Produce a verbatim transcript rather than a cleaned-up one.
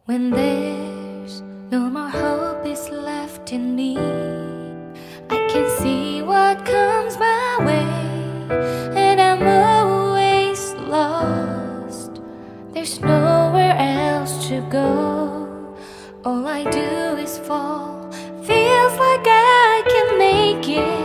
When there's no more hope is left in me, I can see what comes my way, and I'm always lost. There's nowhere else to go. All I do is fall. Feels like I can make it,